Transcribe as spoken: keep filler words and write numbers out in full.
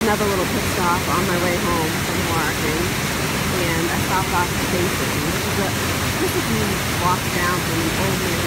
another little pit stop on my way home from work, and, and I stopped off at Casey's, which is a, just if you walk down from Old Main